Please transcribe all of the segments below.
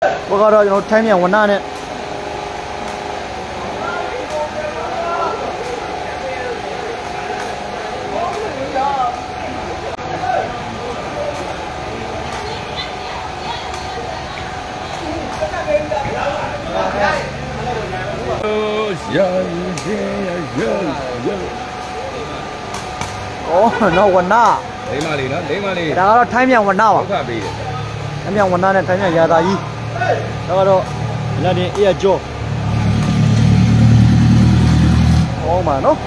我搞到这种台面我拿呢。哦，那我拿。 你嘛哩喏，你嘛哩。 然后台面我拿吧。台面我拿呢，台面压大衣。然后那里也叫。哦嘛喏。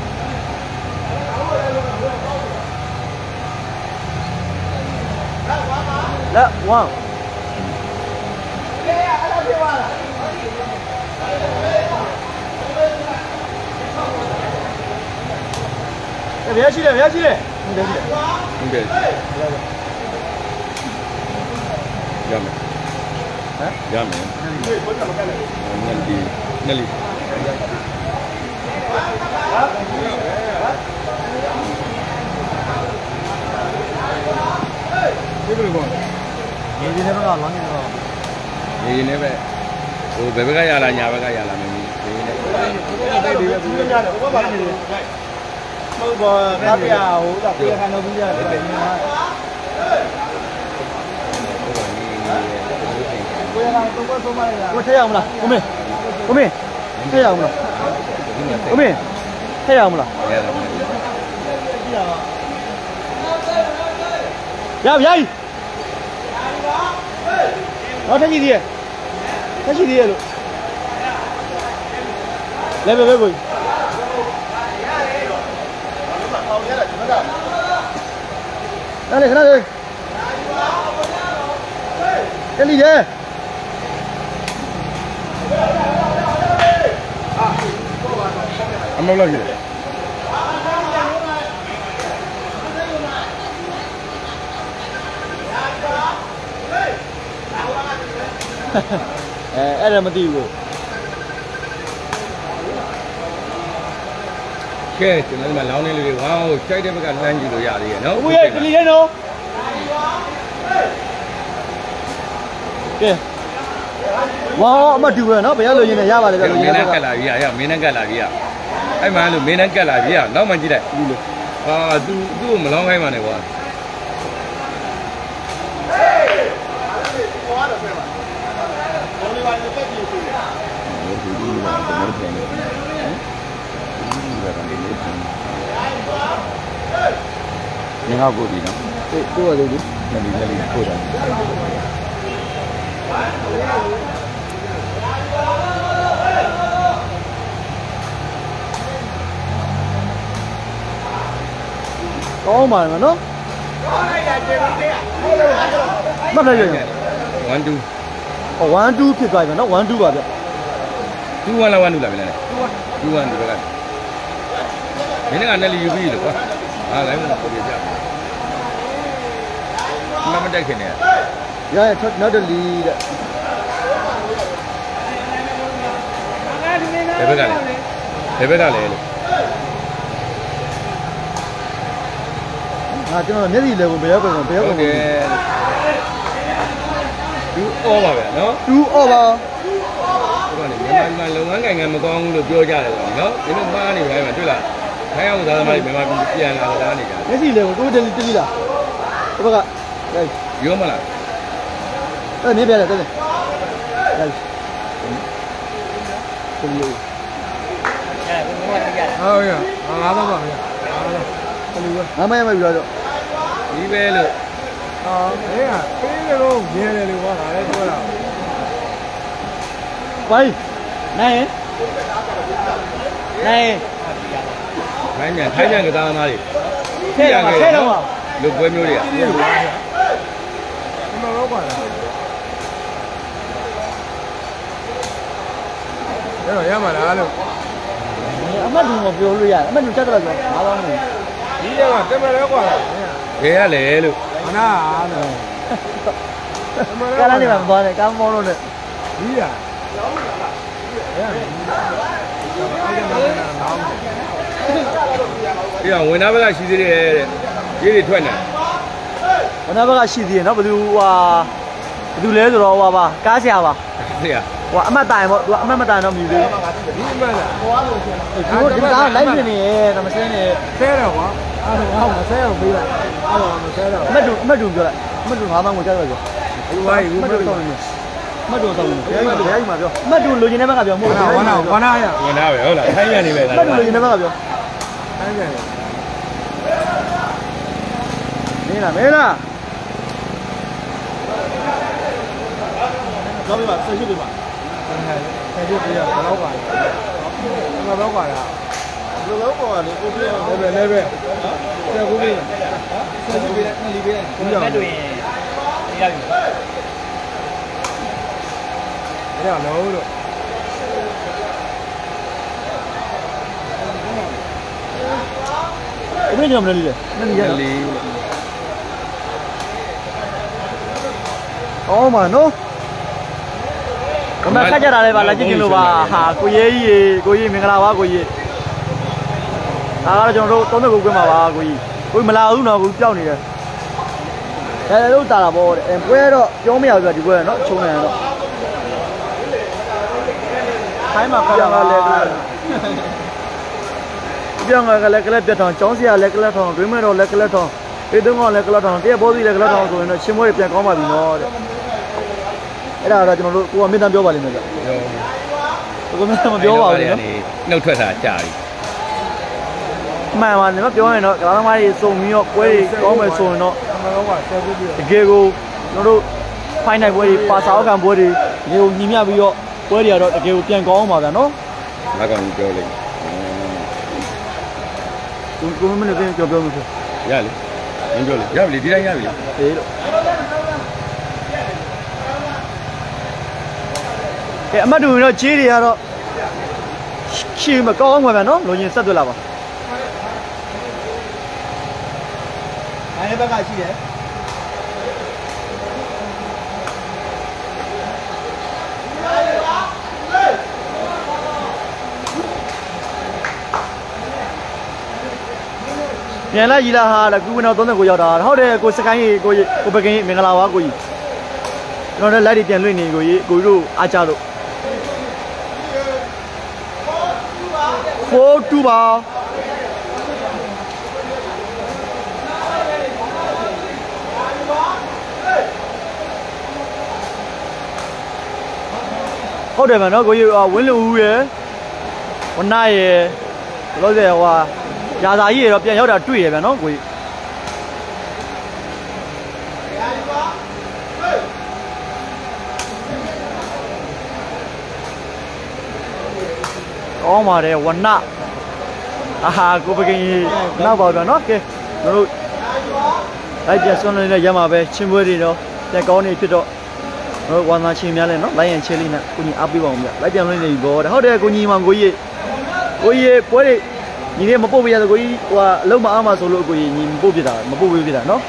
来，王。别去了，别去了，你别去了， 你别去。要没？ 哎， 要没？那里。这个光。 你那边干，哪里边？你那边，我这边干呀啦，那边干呀啦，没你。 我那边啊，我那边看到不见，对吧？我太阳不了，我没，太阳不了，我没，太阳不了。压不压抑？我太几天，太几天了。来别过。哪里？哪里？这里人。 俺们老去。 အဲ့ဒါမသိဘူးကဲကျွန်တော်ဒီမှာလောင်းနေလူတွေဝါးကိုကြိုက်တဲ့ဘက်ကလှမ်းကြည့်လို့ရသေးရဲ့နော်ဦးရဲ့ကလေးရဲ့နော်ကဲဝါအမတူပဲနော်ဘယ်ရလို့ရင်းနဲ့ရပါလေဗျာမင်းနဲ့ကတ်လာပြီရမင်းနဲ့ကတ်လာပြီရအဲ့မှလို့မင်းနဲ့ကတ်လာပြီရနောက်မှကြည့်လိုက်ဘူးလို့ဟာသူ့ကိုမလောင်းခိုင်းပါနဲ့ကွာ你好，过地呢？ 对，多少度？ 那里过的。 高嘛了喏。乜嚟嘅 ？1 2。 哦，1 2ဖြစ်သွားပြီနော်1 2ပါဗျ。 2 1လား1 2လားမင်းလဲ2 1ဒီဘက်ကမင်းကလည်းယူပြီးလို့ကွာဟာလိုက်မလို့ပေါ်ပြကြမတက်ခင်နဲ့ရရနောက်တလီတဲ့ဘယ်ဘက်ကလဲလို့ငါကျွန်တော်မျက်စိလဲကိုဘယ်ရောက်ကုန်ဘယ်ရောက်ကုန်ဟုတ်တယ်2 အောပါဗျာနော် 2အောပါဟုတ်ကဲ့မြန်မာလုပ်ငန်းကိုင်ငံမကောင်းဘူးလို့ပြောကြတယ်ကွာနော်ဒီလိုမှားနေတိုင်းမှာတွေ့လားခိုင်းအောင်သားသမားတွေမြန်မာပြည်ပြန်လာတာနေကြမျက်စိလဲကိုတိုးတယ်တလီလားဒီဘက်ကရောမလားအဲ့မြင်ပြတယ်တဲ့ဟဲ့ကိုမျိုးဟုတ်ရငါးပါပါဗျာငါမရမပြီတော့ဒီပဲလို့ဟာအေးကပေးတယ်လို့မြင်တယ်လို့ကွာဒါလည်းပြောတာဝိုင်းနိုင်ထိုင်းမြန်ကစားသမားတွေထဲတော့လူပွဲမျိုးတွေကဒီမှာတော့ကွာအဲ့တော့ရမှာလားလို့အမှတ်တူမပြောလို့ရတယ်အမှတ်တူချက်တော့ပြောငါးလောင်းနေဒီကတက်မလဲကွာဘယ်ရလဲလို့မနာလို့ကားလာနေမှာမသွားနဲ့ကားမောင်းလို့နဲ့ဒီရဒီကဝင်သားဘက်ကရှိသေးတယ်တဲ့ရေးတွေထွက်နေဝန်သားဘက်ကရှိသေးတယ်နော်ဘယ်သူဟာသူလဲဆိုတော့ဟိုပါကားဆရာပါ对呀， ဟိုအမတ်တိုင်ပေါ့သူကအမတ်မတိုင်တော့မြည်သေး你们呢？ ဘူးဒီကားလိုက်နေနေတယ်မစင်းနေ谁的话？俺我谁要回来？俺我谁的？ အမတ်တူပြောလိုက်အမတ်တူ9000ကိုကြားရပြော我以为အမတ်တူ没ဆော有င်းနေအမတ်တူဆောင်းနေဘယ်မှာပြောအမတ်တူလိုချင်တဲ့ဘက်ကပြောမဟုတ်ဘူး我哪呀？我哪位？好了，太远了呗。 အမတ်တူလိုချင်တဲ့ဘက်ကပြော太远了。 မင်းလားကောင်းပြီပါဆက်ရှိပြီပါ再去不要，老板，老板呀。 လိုတော့ပေါ်ကနေကိုပြည့်အောင်那边，在湖边。 ဆက်ရှိပြီနဲ့လီပေးလိုက်လက်တွေရပြီ။အဲ့ဒါလုံးလို့ဘယ်ညမလဲလီလဲနည်းရလေးအော်မနော်ကမခက်ကြတာလေပါလာကြည့်ကြလို့ပါဟာကိုရေးကြီးမင်္ဂလာပါကိုရေးဒါကတော့ကျွန်တော်တို့39ခွင့်မှာပါကိုကြီးမလာဘူးနော်ကိုကြောက်နေတယ်အဲလို့တာတာပေါ့တဲ့ပွဲတော့ပြောမရဘူးဒီပွဲကနော်ချုံနေတော့ခိုင်းမှာပြောင်းလာလဲပြောင်းလာကလည်းကလက်ပြတ်ထောင်ကျောင်းစရာလက်ကလက်ထောင်တွင်းမဲတော့လက်ကလက်ထောင်ဒီတုန်းကလက်ကလက်ထောင်တရက်ဘောစီလက်ကလက်ထောင်ဆိုရင်တော့ချင်းမွေးပြန်ကောင်းပါပြီနော်တဲ့အဲ့ဒါတော့ကျွန်တော်တို့ကိုကမင်းတန်းပြောပါလိမ့်မယ်ဗျကိုမင်းတန်းမပြောပါဘူးနော်နှုတ်ထွက်တာကြာပြီမှန်ပါတယ်မပြောရင်တော့ကလာသမားတွေစုံပြီးတော့ပွဲတွေကောင်းမယ်ဆိုရင်တော့အမှန်တော့ကဆယ်ခုပြည့်တကယ်ကိုကျွန်တော်တို့ဖိုင်နိုင်ပွဲတွေပါစာအောက်ခံပွဲတွေဒီကိုညီမျှပြီးတော့ပွဲတွေကတော့တကယ်ကိုပြန်ကောင်းအောင်ပါဗျာနော်ငါကောင်ကြီးပြောလိုက်ကိုမင်းလည်းပြောလို့ဆိုရလေမင်းပြောလေရပြီဒီတိုင်းရပြီဟေးလို့ကဲအမတ်တူတော့ကြီးတွေကတော့ရှင်းမကောင်းမှာဗျာနော်လူချင်းဆက်သွက်လာပါအဲ့ဘက်ကရှိတယ်ပြန်လာကြီးလာဟာကူဝင်တော့39ရောက်တာဟုတ်တယ်ကိုစကိုင်းကြီးကိုပကင်းကြီးမင်္ဂလာပါကိုကြီးကျွန်တော်လည်းလိုက်တွေပြန်လွင့်နေကိုကြီးကိုတို့အားကြလို့42ပါဟုတ်တယ်ဗျာနော်ကိုကြီးဝင်းလူဦးရယ်ဝနရယ်ဘလို့လဲဟိုရာသာကြီးရတော့ပြန်ရောက်တာတွေ့ရဗျာနော်ကိုကြီးကောင်းပါတယ်ဝနအာဟာကိုပကင်းနောက်ပါဗျာနော်ကဲတို့လိုက်ပြန်ဆွမ်းနေတဲ့ရမှာပဲချင်းပွဲတွေတော့ပြန်ကောင်းနေဖြစ်တော့တို့ဝါသာချင်းများလဲနော်လိုက်ရင်ချင်းလေးနဲ့ကိုကြီးအားပေးပါအောင်ဗျလိုက်ပြန်လွှင့်နေပြီဘောဟုတ်တယ်ကိုကြီးမောင်ကိုကြီးပွဲတွေညီလေးမပုတ်ပြရဆိုကိုကြီးဟိုအလုံးမအားမဆိုလို့ကိုကြီးညီမပုတ်ပြတာမပုတ်ပြတာနော်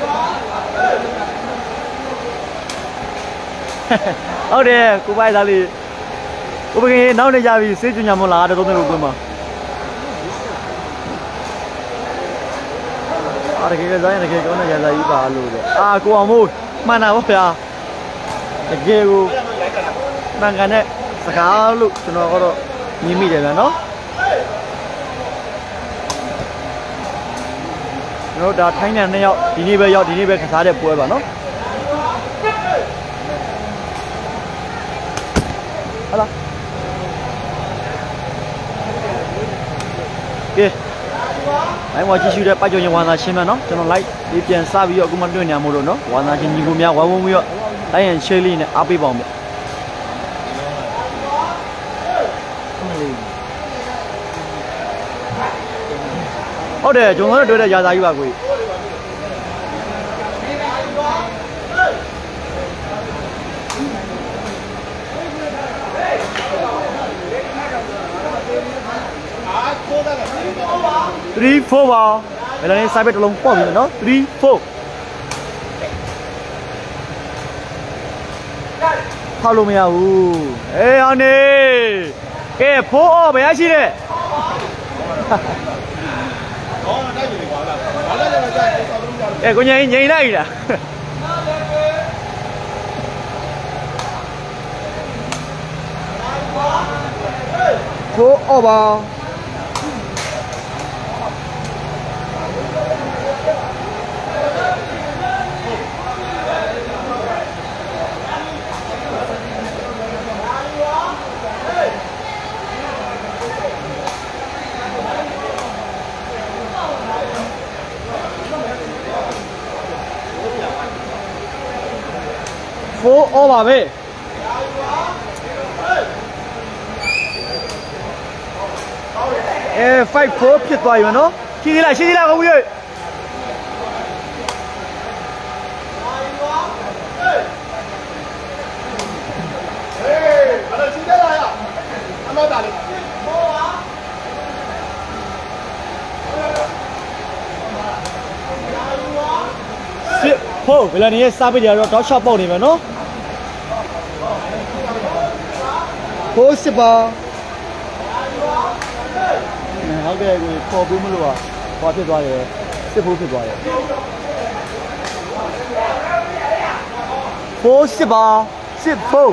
ဟုတ်တယ်ကိုပိုက်သားလေးကိုပကင်းနောက်နေကြပြီစေးကျွညာမလားတော့သုံးတယ်ကိုကွင်းမှာအားတကယ်ကစားရင်တကယ်ကောင်းတဲ့ရစားကြီးပါလို့တဲ့အာကိုအောင်မို့မှန်တာပေါ့ဗျာတကယ်ကိုတန်ကန်တဲ့စကားလို့ကျွန်တော်ကတော့မြင်မိတယ်ဗျာနော်ကျွန်တော်ဒါထိုင်းနဲ့2ယောက်ဒီနေ့ပဲရောက်ဒီနေ့ပဲခစားတဲ့ပွဲပါနော်ဟာလားကဲအဲ့မှာကြည့်ရှုတဲ့ပတ်ကြုံရင်ဝါသာရှင်းမယ်နော်ကျွန်တော်လိုက်ဒီပြန်စပြီးတော့အခုမှတွေ့နေရမို့လို့နော်ဝါသာချင်းညီကိုများဝိုင်းဝန်းပြီးတော့လိုက်ရင်ရှေးလေးနဲ့အားပေးပါအောင်ဗျဟုတ်တယ်ကျွန်တော်တို့တွေ့တဲ့ရာသာကြီးပါကို3-4ပါဘယ်လိုလဲ side bet တစ်လုံးပေါ့ပြီနော်3-4ဖောက်လို့မရဘူးအေးအောင်နေကဲဖိုးအော်ဘယ်ရရှိတဲ့ကိုငိမ့်လိုက်လား 4 over. Four over ပဲ5-4ဖြစ်သွားပြီနော်ရှိသေးလားကိုကြီးဟုတ်ဘယ်လိုနေစားပြီးကြတော့တောက်ချပေါက်နေမယ်နော်ဟိုးစစ်ပါဟုတ်ကဲ့ကိုခေါ်ပြီးမလို့ပါဟောဖြစ်သွားတယ်စစ်ဖို့ဖြစ်သွားတယ်ဟိုးစစ်ပါစစ်ဖို့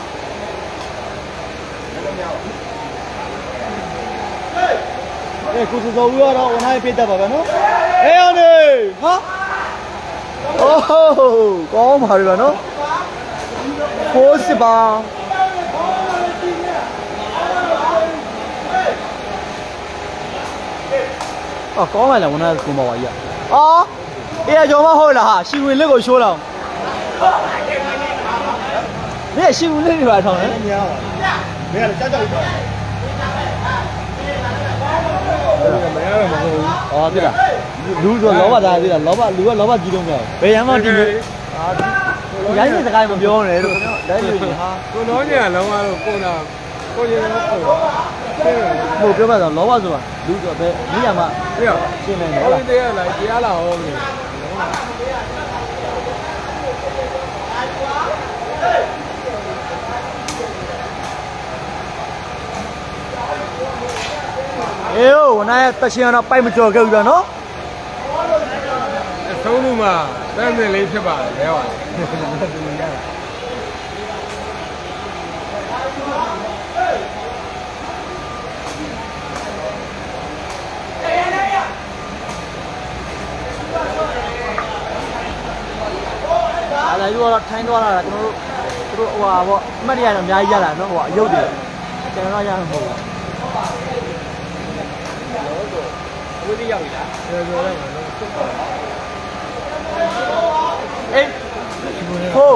ကိုစုစုံရတော့ဝန်နိုင်ပြတ်တတ်ပါပဲနော်အောင်နေဟာโอ้โหကောင်းပါပြီဗျာနော်ဖိုးစစ်ပါကောင်းပါလားဝန်နိုင်ကိုမပါကြီးအေးကြောင်မဟုတ်လားဟာရှီဝင်လက်ကိုရှိုးလောင်နေရှီဝင်လက်တွေပါထောင်းတယ်ညာပါမင်းကလည်းကြောက်ကြောက်ပါမရတော့မဟုတ်ဘူးပြလားလူဆိုလောဘသားသေးတာလောဘလူကလောဘကြီးတော့မြောက်ဘယ်ရမ်းမှဒီလိုရိုင်းနေစကားမပြောနဲ့လို့တိုင်းလူကြီးဟာကိုတော့ညာလောင်းကတော့ကိုနာကိုရင်တော့ကိုဟိုပြောပါတော့လောဘဆိုတာလူဆိုဘယ်မိရမှာပြရရှင်းနေတယ်ဟုတ်လားတရားလာတရားလာဟောလို့အေးဝန်နိုင်တချင်တော့ပိုက်မကြော်ခဲ့ဘူးဗျာနော်အဆုံးလို့မှတန်းစင်လေးဖြစ်ပါတယ်လဲပါအဲ့ဒါယူတော့ထိုင်းသွားတာကျွန်တော်တို့ဟိုဟာပေါ့အမှတ်တရတော့အများကြီးရတာနော်ဟိုအယုတ်တွေကျွန်တော်ရမှာမဟုတ်ဘူးဝိသရောက်ပြီလားပြောရမှာနော်အေးဟုတ်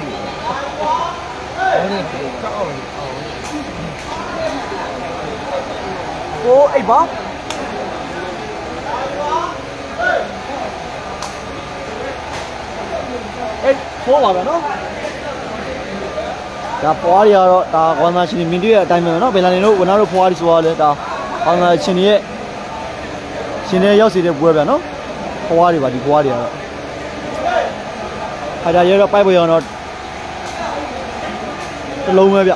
ကိုအိတ်ပါအေးဖိုးပါပဲနော်ဒါပွားတွေကတော့ဒါဝန်သားရှင်မင်းတို့ရဲ့အတိုင်းပဲနော်ဘယ်လာနေလို့ဝန်သားတို့ဖွားတွေဆိုရလဲဒါဝန်သားရှင်ရဲ့ရှင်တွေရောက်စီတဲ့ပွဲပဲနော်ဖွားတွေပါဒီဖွားတွေကတော့ခါကြရဲတော့ပိုက်ပေါ်ရအောင်တော့တစ်လုံးပဲဗျ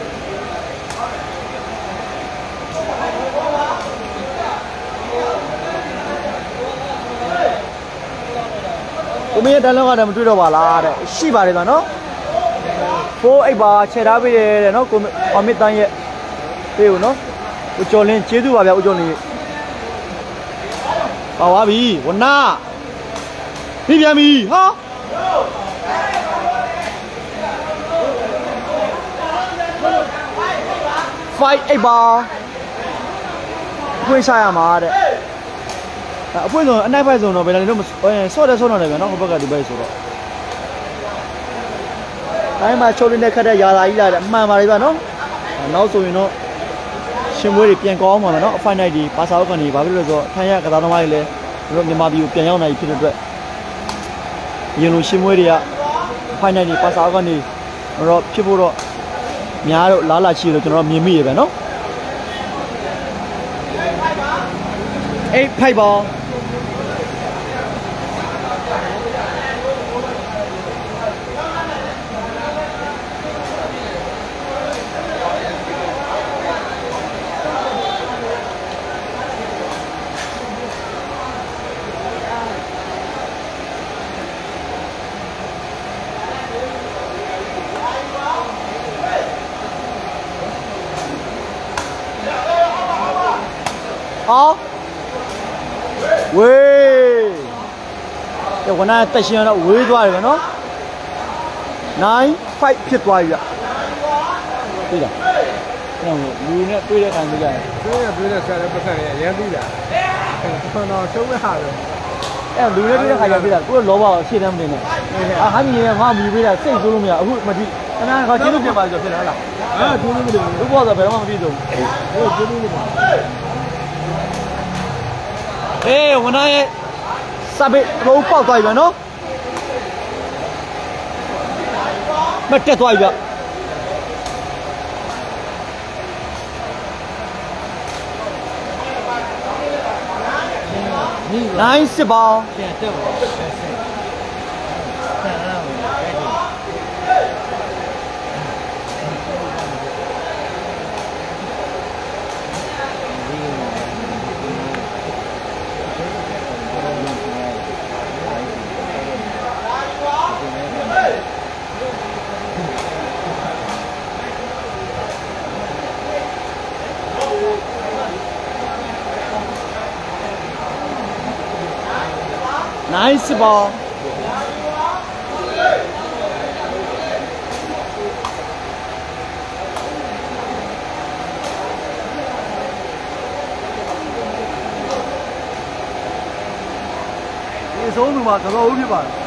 ကိုမင်းရဲ့တန်လုံးကလည်းမတွေ့တော့ပါလားတဲ့ရှိပါတယ်ဗျနော်ဖိုးအိတ်ပါခြေထားပေးတယ်တဲ့နော်ကိုအမစ်တန်းရဲ့ပေးဦးနော်ဦးကျော်လင်းကျေးဇူးပါဗျဦးကျော်လင်းပါသွားပြီဝနာပြီးပြန်ပြီဟာ5 8ပါဖွင့်ချရမှာတဲ့အဖွင့်ဆုံးအနိုင်ဖိုက်ဆုံးတော့ဘယ်လိုလဲတော့ဆော့တယ်ဆော့တော့တယ်ဗျနော်ဟိုဘက်ကဒီဘက်ဆိုတော့တိုင်းမှာချုပ်နေတဲ့ခက်တဲ့ယာလာကြီးလာတယ်အမှန်ပါလေဗျနော်နောက်ဆိုရင်တော့ရှင်မွေးတွေပြန်ကောင်းမှာမယ်နော်အဖိုင်နိုင်ဒီဘာသာဥက္ကနေဘာဖြစ်လို့လဲဆိုတော့ထိုင်းရကစားသမားတွေလည်းတို့မြန်မာပြည်ကိုပြန်ရောက်နိုင်ဖြစ်တဲ့အတွက်ရင်လိုရှင်မွေးတွေကအဖိုင်နိုင်ဒီဘာသာဥက္ကနေတော့ဖြစ်ဖို့တော့များတော့လားလာချီလို့ကျွန်တော်မြင်မိရပဲနော်အေးဖိုက်ပါ好，喂，这我那得行了，喂多少个喏？9 5ဖြစ်သွားပြီ။对的。那လူနဲ့တွေ့တဲ့ခံကြရတယ်။တွေ့တဲ့ဆက်တဲ့ပတ်စံတွေအရင်ပြီးတာ။တော့ရှုံးမဲ့ဟာပဲ။အဲ့လူနဲ့တွေ့တဲ့ခါကျပြီးတာကိုယ်လောဘကိုရှေ့တမ်းမတင်နဲ့။ဟာမီနဲ့ငါမီပေးတာစိတ်ဆိုးလို့မရအခုမကြည့်။ခဏခါကျင်းလို့ပြင်ပါဆိုဖြစ်လားလား။ကျင်းလို့မလို့ဘူး။ဘောဆိုဘယ်တော့မှမပြီးဆုံး။ကျင်းလို့မလို့။ဝန်ထမ်းရဲ့စပစ်လုံးပေါက်သွားပြီဗျနော်။မတက်သွားပြီဗျ။9 10包。Nice ball. It's all about the road.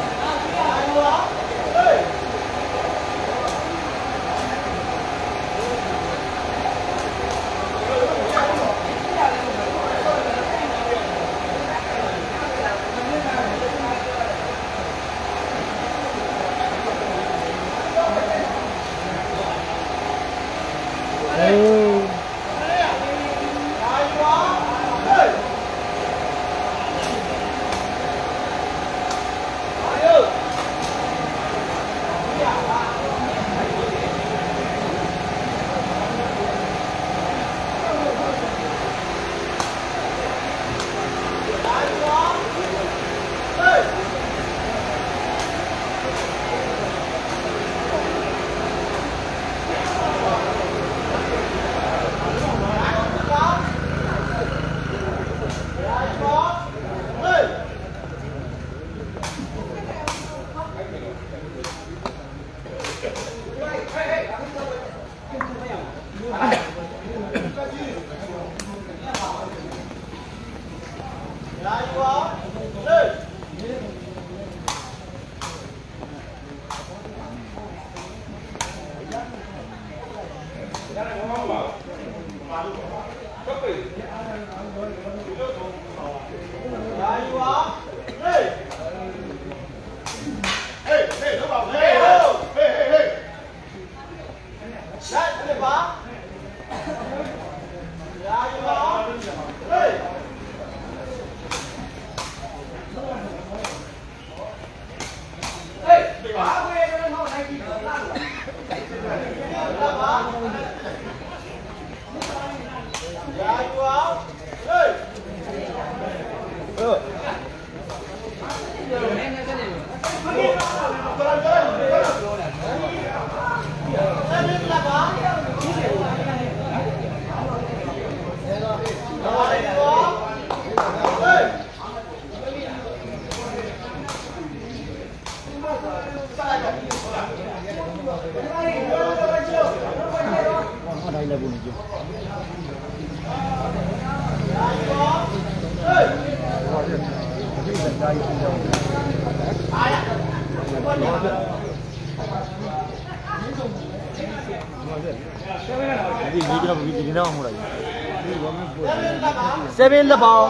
Seven the ball.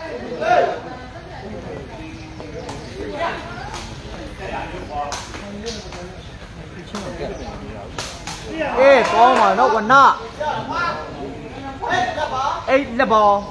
Ê, con mà nó còn nọ. 8 the ball.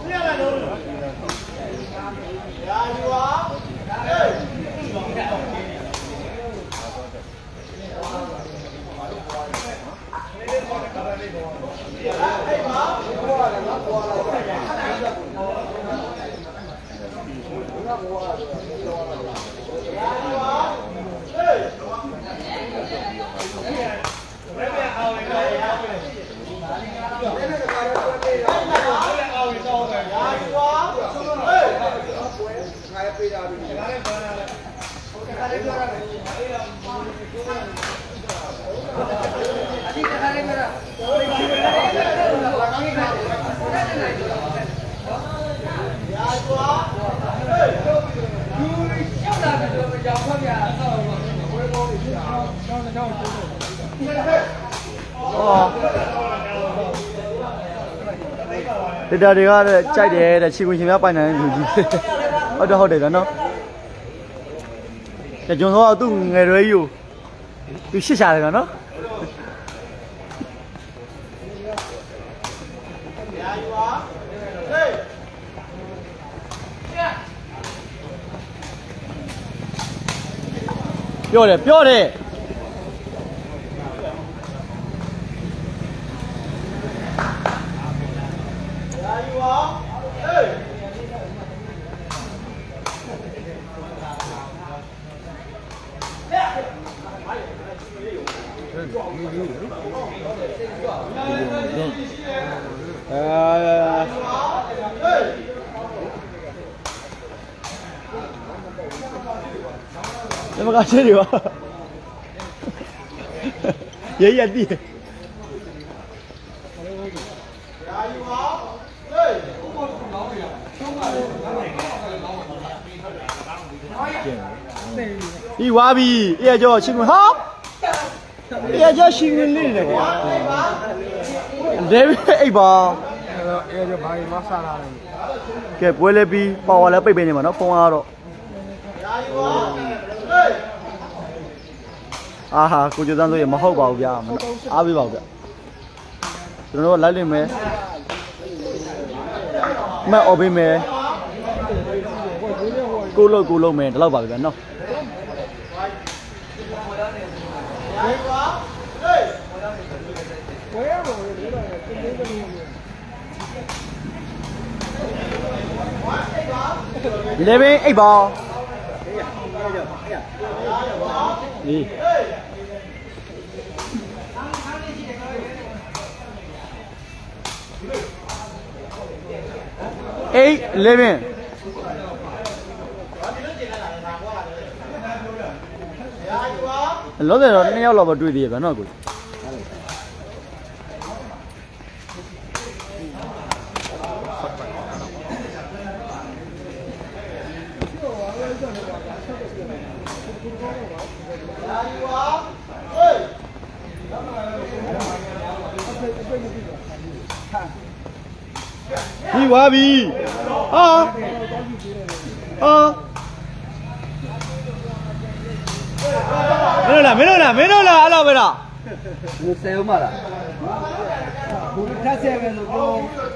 ဒီတာတွေကကြိုက်တယ်တဲ့ခြေခွင်ရှင်များပိုင်နိုင်တဲ့လူကြီးဟုတ်တယ်ဗျာနော်ကျွန်တော်ကသူ့ငယ်ရွယ်ကြီးကိုသူရှစ်ရှာတယ်ဗျာနော်ပြောတယ်怎么搞这里吧？爷爷弟。一挖币，也叫新闻好，也叫新闻里的哇。这边一包。也叫把伊拉杀了。给不来币，把我来背背你们那风啊了。啊哈，估计咱都也没好包边，阿比包边。ကျွန်တော်လိုက်လိမ့်မယ်မက်အော်ပေးမယ်ကိုလုံးမယ်ဒီလောက်ပါပဲဗျာနော်11 8ပါဒီ8 11လောတယ်တော့2ယောက်လောက်ပဲတွေ့သေးရဲ့ဗျာနော်ကိုဒီဝါပြီဟာမင်းတို့လားအဲ့လိုပဲလားဘူးဆဲဦးမလားဘူးထက်ဆဲပဲဆိုတော့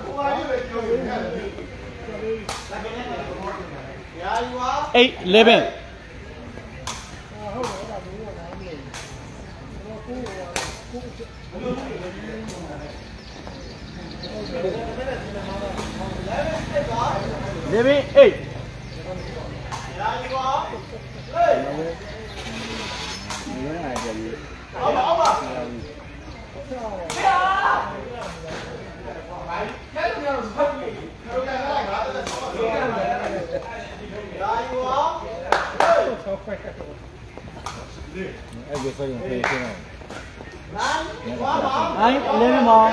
8 1111 8အဲ့ဒီဆိုရင်ပြေးနေတယ်9 11မောင်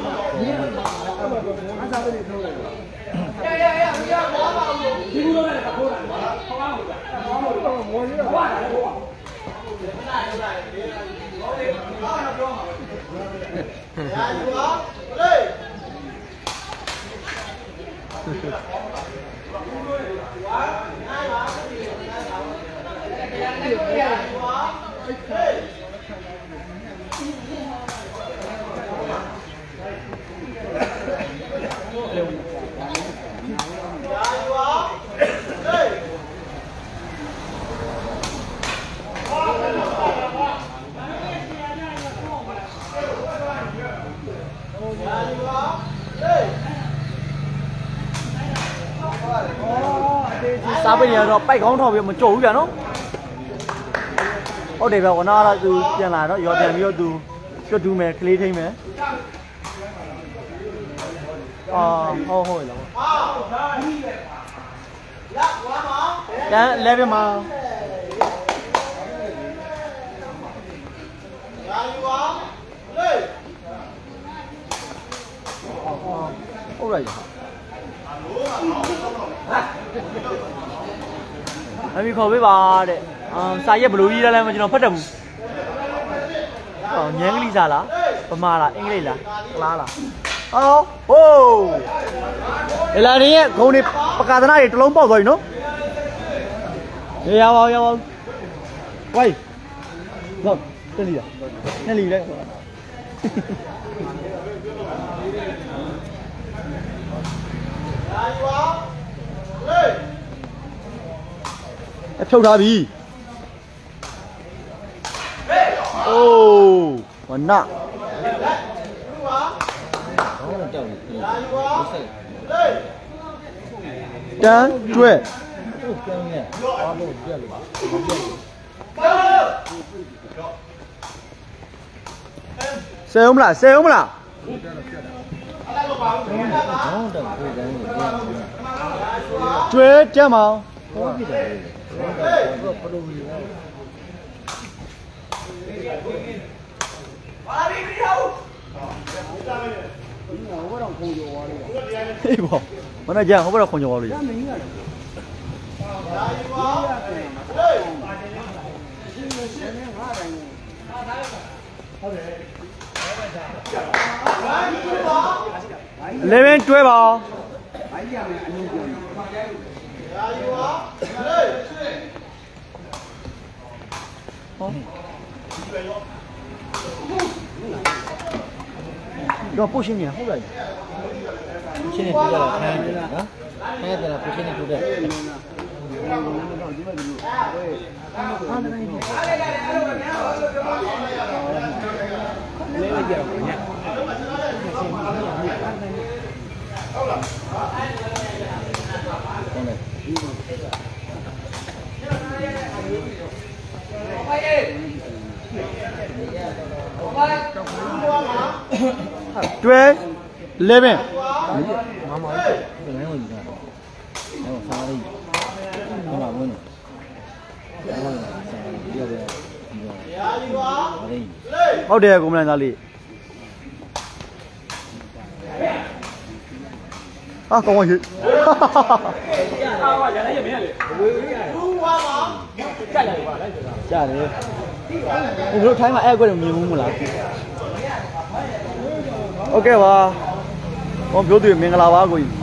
ဒီကူလုံးနဲ့ခိုးတာမော်ရီတော့စားပိတ်ရတော့ပိုက်ကောင်းထောက်ပြီးမကြုံဘူးဗျာနော်ဟုတ်တယ်ဗျာဝနာကသူပြန်လာတော့ရောပြန်ပြီးတော့သူကျွတ်တူးမယ်ကလေးထိမ့်မယ်ဟုတ်လားတန်း11မှာဟုတ်လိုက်အမေခေါ်ပေးပါတဲ့စာရက်ဘလူးကြီးလည်းကျွန်တော်ဖတ်တယ်ဘူးညံကလေးစားလားပမာလားအင်္ဂလိပ်လားကလားလားဟောဟိုးလာနေရဲ့ဂုံတွေပကာသနာတွေတလုံးပေါက်သွားပြီနော်ရပါဝိုင်းဟုတ်တက်လီလားနဲ့လီလဲအဖြုတ်ထားပြီအိုးဝနတန်းကျွဲဆယ်ဦးမလားကျွဲကြမ်းမောင်ဟေးဘောမနေ့ကဟိုဘက်တော့ခွန်ကြော်သွားလို့11 12ပါတော့ပို့ရှင်းနေဟုတ်လားရှင်းနေပြရလားခိုင်းတယ်နော်ခိုင်းတယ်လားပို့ရှင်းနေပြတယ်12 11မမအဲ့ဒါလည်းဝင်တာအဲ့တော့စားလိုက်မမဝင်ဟုတ်တယ်ကိုမလန်သားလေးကောင်းပါရဲ့အားပါရလည်းရမင်းလေဘူးပါပါကြက်လိုက်ပါလိုက်ဆိုတာကြားတယ်ဘယ်လိုထိုင်းမှာအဲ့ကွက်မြင်မှုမလားโอเคပါဘောပြောသူမင်္ဂလာပါကိုကြီး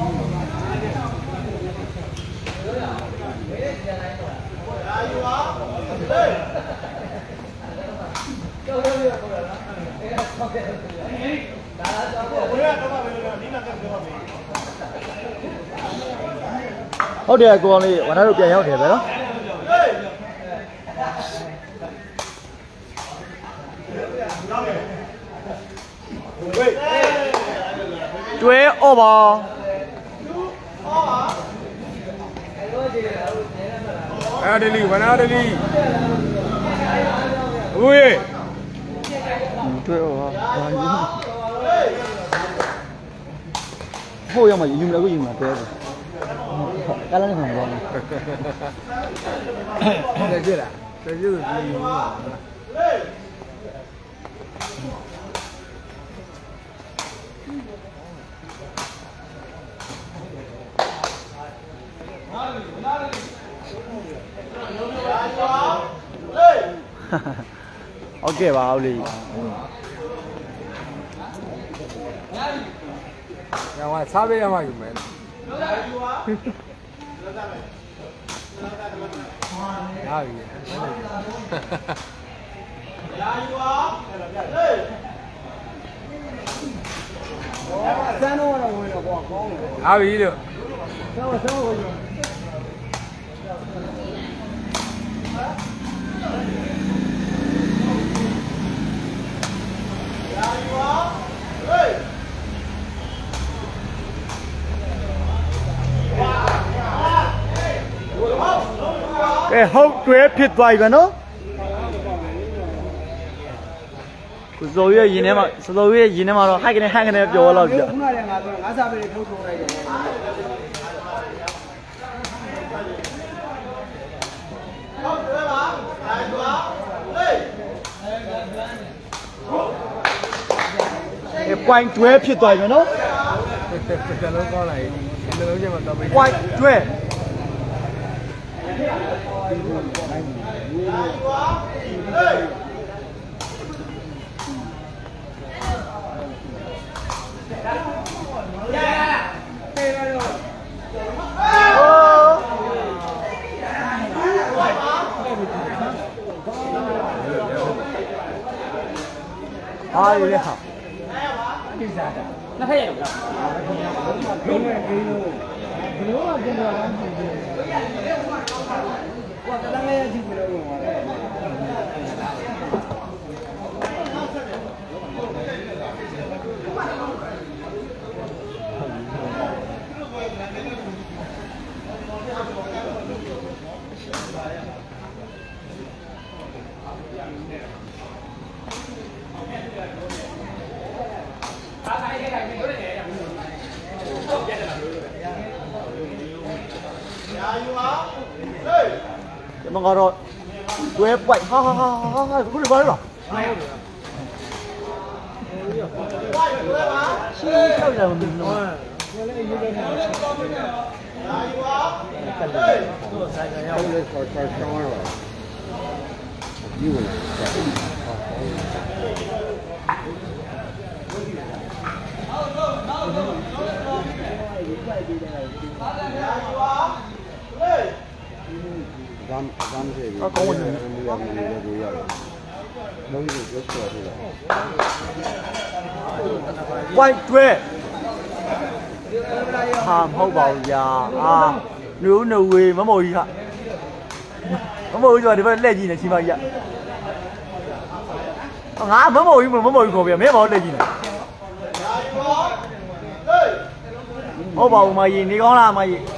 ဟုတ်တယ်ကိုအောင်လေးဝါနာတို့ပြန်ရောက်တယ်ပဲနော်တွဲအော်ပါအဲ့ဒါလီဝနာဒလီဦးရေတွဲအော်ပါဟိုရောက်မှယူမလားကိုယူမလားတွဲပါကလာနေမှာပါတယ်ကြည့်လားတယ်ကြည့်ပြီးယူမှာโอเคပါဦးလေးညောင်ကစားပေးရမှယူမယ်ဟာပြီလာယူပါဆန်းတော့ဝင်တော့ကောင်းတယ်ဟာပြီလို့ဆန်းဝင်ကဲဟုတ်တွဲဖြစ်သွားပြီပဲနော်ကိုစိုးရဲ့ရင်ထဲမှာစိုးရဲ့ရင်ထဲမှာတော့ဟိုက်ကနေပြောတော့ပြခုနကငါပြောငါစားပေးထုတ်ထုတ်လိုက်တယ်ဟုတ်တွဲပါနိုင်ပါဟေး point တွဲဖြစ်သွားပြီနော်တစ်လုံးကောင်းလိုက်ဒီလုံးချက်မှာတော့ပေး point တွဲအားလေးဟာ那还有了。 မကတော့တွဲပွိုက်ဟာခုတွေပါလားရှင်းတော့တယ်မင်းတို့အကောင်းဝင်နေတယ်လို့ရတယ်လုံးဝရွှေ့ချော်တယ်ပွိုက်တွဲဟာမဟုတ်ပါဘူးညာအာနူဝေမမော်ကြီးကမမော်ကြီးဆိုဒီဘက်လက်ကြီးနေချီမကြီးကငါမမော်ကြီးခေါ်ပြမင်းဘာလို့လက်ကြီးနေဟုတ်ပါဘူးမကြီးနေကောင်းလားမကြီး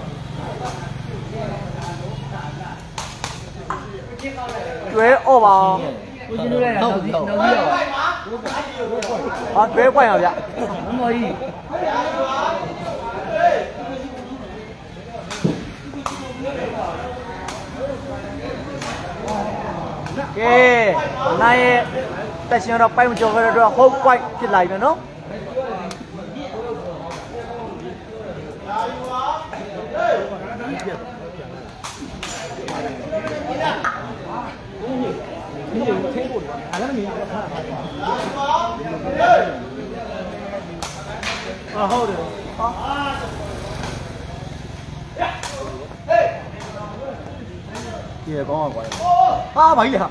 တွဲအော်ပါကိုကြီးတို့လည်းနောက်ပြီးတော့ဟာတွဲပွိုက်အောင်ဗျမမော်ကြီးကဲနိုင်ရဲ့တက်ရှင်တော့ပိုက်မကျော်ခဲ့တဲ့အတွက်ဟုတ်ပွိုက်ဖြစ်လာပြီနော်ဟုတ်တယ်ဒီကောင်းပါကွာဟာဘာကြီးလဲ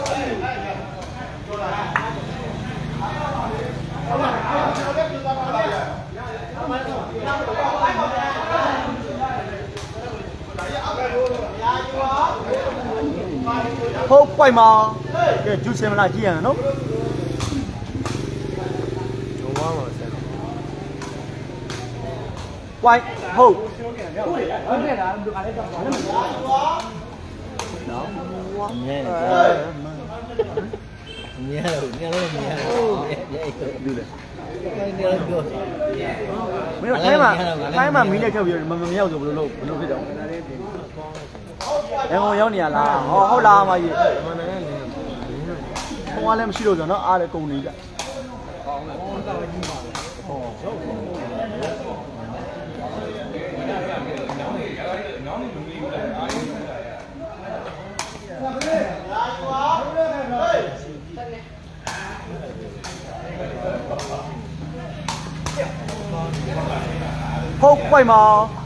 ဟုတ်ပွိုက်မှာကဲဂျူးစင်မလားကြည့်ရမယ်နော်ပွိုက်ဟုတ်ဟုတ်တယ်လားဒီကလေးတော့ဘာလဲနော်မြဲလို့မြဲလို့မြဲလို့လေမြဲလို့မင်းတို့ထိုင်းမှာမီးနဲ့ခက်ပြီးမမြောက်ဆိုဘယ်လိုဖြစ်တော့ရန်ကုန်ရောက်နေရလားဟုတ်လားမကြီးဘုံကလည်းမရှိလို့ဆိုတော့အားလည်းကုန်နေကြဟုတ်ပွိုက်မှာ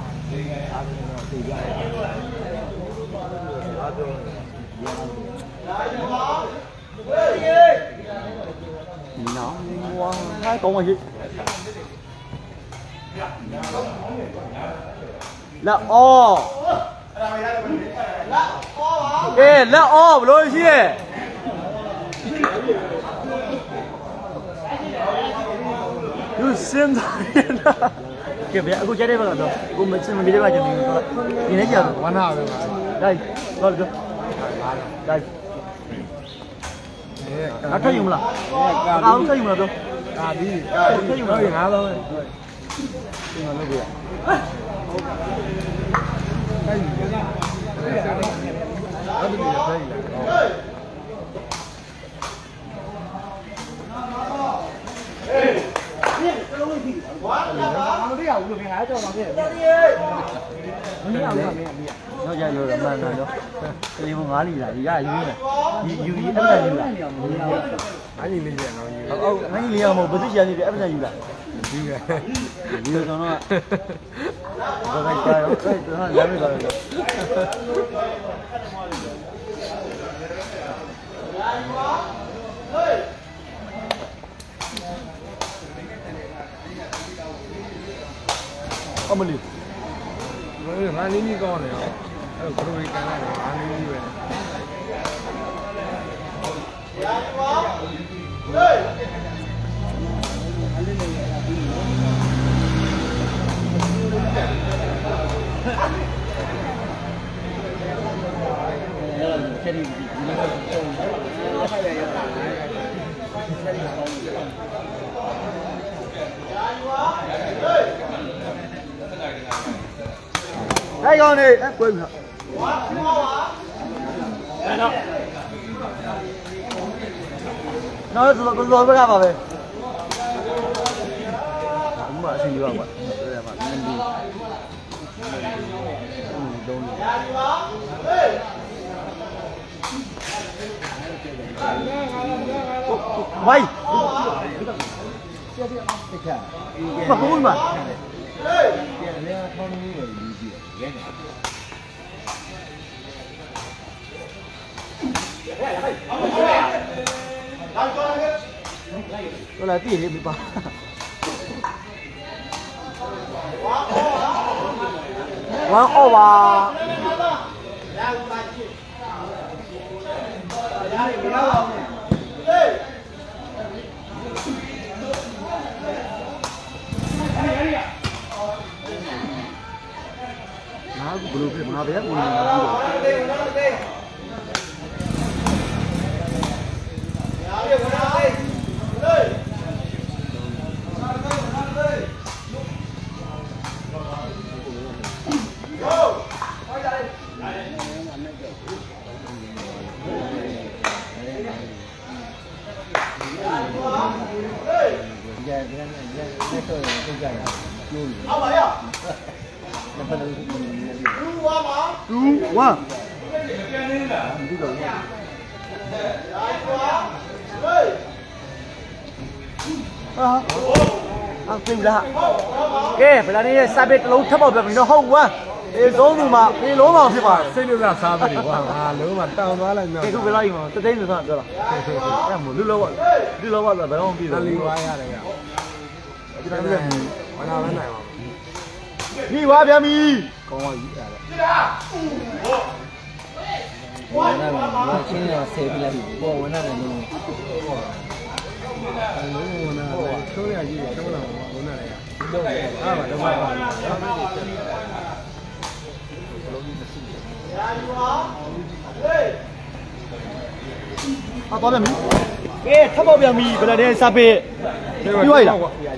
နော်ဝါhai con mà gì là o ê là o rồi chứ cứ xem thôi kìa bé cô chơi đây bao giờ cô mới xem video này cho mình nhìn thấy chưa quán nào rồi đây rồi được đây nó thấy dùng là không thấy dùng là đâu đi thấy dùng là ngã thôi nhưng mà nó vừa cái gì vậy đó cái gì nó chạy rồi mà nó cái gì mà ngã đi lại gì ra gì này gì gì em là gì lại anh nhìn lên nó anh liền một bữa trước gì em là gì lại đi rồi đi rồi nó rồi cái trời nó làm rồi အမလီငါနင်းကြီးကောင်းတယ်အဲ့တော့ဘယ်လိုကန်လိုက်လဲငါနင်းကြီးပဲအဲ့ကောင်နေကွဲပြီနော်တော့ဘက်ကပါပဲအမအရှင်ကြီးပါကွာအဲ့ဒါမှနည်းနည်းလုံးဝိုင်းမဟုတ်ဘူးမ我来地里没吧？玩好吧？哪个不露皮？哪边不露皮？哇！သိပြီလားကဲဗလာနေရဲ့စာပေတစ်လုံးထပ်ပေါက်ပြပြီနော်ဟုတ်ကွာဒီဆုံးသူမှာဒီလုံးအောင်ဖြစ်ပါတယ်စိတ်လို့စားပဲကွာငါလုံးမတောင်းသွားလိုက်မြောက်ကဲခုဗလာကြီးမှာတသိန်းဆိုတော့ပြောတာအဲ့မို့လူလောဘဆိုဘယ်တော့မှပြီးတတော့လီဝါရတယ်ကဒီတိုင်းလည်းဘာသာမနိုင်ပါဘူးပြီးွားပြန်ပြီကောင်းပါကြီးရတယ်ဝန်နာမှာချင်းရဆေးပြလိုက်ပေါ့ဝန်နာလည်းလုံးလုံးဝနာချိုးရကြီးချိုးလာမှာလုံးနာလည်းတော့အားပါတော့ပါသွားပြန်ပြီကဲထပ်ပေါက်ပြန်ပြီဗလာတဲ့စာပေပြီးွားပြီလား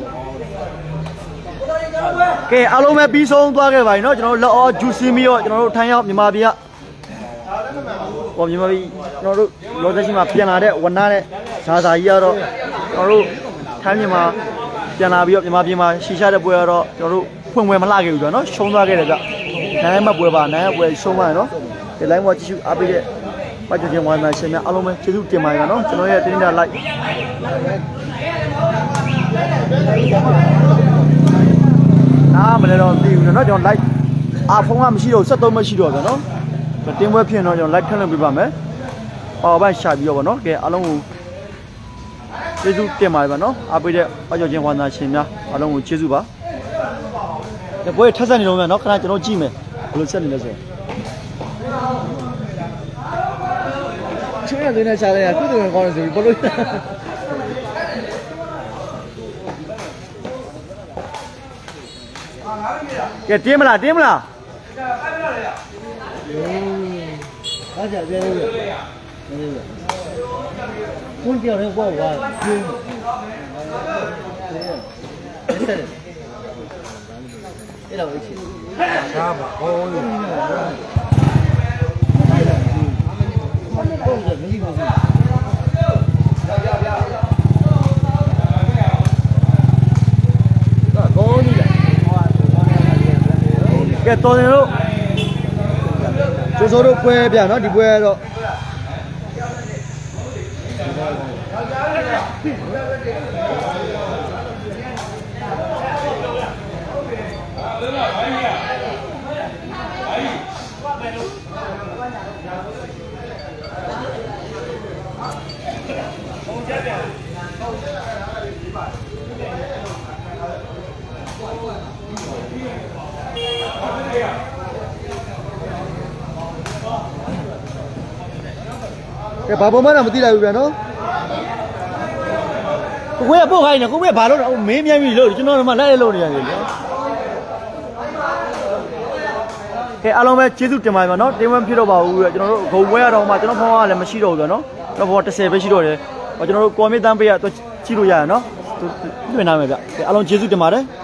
ကဲအားလုံးပဲပြီးဆုံးသွားခဲ့ပါပြီเนาะကျွန်တော်တို့လက်အောဂျူစင်းပြီးတော့ကျွန်တော်တို့ထိုင်းရောက်မြန်မာပြည်ကဟောမြန်မာပြည်ကျွန်တော်တို့လောသက်ရှိမှာပြန်လာတဲ့ဝနာနဲ့ဇာဇာကြီးကတော့ကျွန်တော်တို့ထိုင်းမြန်မာပြန်လာပြီးတော့မြန်မာပြည်မှာရှီရှာတဲ့ပွဲကတော့ကျွန်တော်တို့ဖွင့်ပွဲမလှခဲ့ဘူးဆိုတော့เนาะရှုံးသွားခဲ့တယ်ကြနိုင်မပွဲပါနိုင်ပွဲရှုံးသွားတယ်เนาะဒီ line မှာကြည့်ရှုအားပေးတဲ့ပတ်ကြခြင်းဝိုင်းမှာရှင်များအားလုံးပဲကျေးဇူးတင်ပါတယ်เนาะကျွန်တော်ရဲ့တင်းတာ like နားမလဲတော့သိဘူးเนาะကျွန်တော် like ဖုန်းကမရှိတော့73မရှိတော့ဗျာเนาะတင်းပွဲဖြစ်တော့ကျွန်တော် like ထည့်လို့ပြပါမယ်ပါဝါဘတ်ရှာပြီးတော့ဗောနော်ကဲအားလုံးကိုကျေးဇူးတင်ပါတယ်ဗျာနော်အားပေးတဲ့ပတ်ကြောချင်းဝါနာရှင်များအားလုံးကိုကျေးဇူးပါဒီပွဲထက်ဆက်နေတော့ဗျာနော်ခဏကျွန်တော်ကြည့်မယ်ဘယ်လိုဆက်နေလဲဆိုချင်းရသေးတဲ့ရှားတဲ့ကုသကကောင်းတယ်ဆိုပြီးဘလို့ကဲတင်းမလားတင်းမလားအားကြပြည့်လို့ဘုန်းပြောင်းနေပေါ့ကွာကျင်းအဲ့တော့အချင်းကားပါဟောလို့ဟုတ်တယ်မရှိပါဘူးကောင်းကြီးလားကဲတော်တယ်တို့ကျိုးစိုးတို့ပွဲပြနော်ဒီပွဲကတော့ကဲဘာပေါ်မှတော့မသိလိုက်ဘူးဗျာနော်ကိုကပို့ခိုင်းနေကိုကဘာလို့မင်းမြန်ပြီလို့ကျွန်တော်တို့မှလိုက်လို့နေရတယ်နော်ကဲအားလုံးပဲကျေးဇူးတင်ပါတယ်ဗျာနော်တင်းဝဲဖြစ်တော့ပါဘူးကျွန်တော်တို့ဂုံပွဲရတော့မှကျွန်တော်ဖောင်းကလည်းမရှိတော့ဘူးဗျာနော်ကျွန်တော်ဖောင်း10ပဲရှိတော့တယ်ကျွန်တော်တို့ကွန်မီတန်းပေးရတော့ကြည့်လို့ရရနော်တွေ့နာမယ်ဗျအားလုံးကျေးဇူးတင်ပါတယ်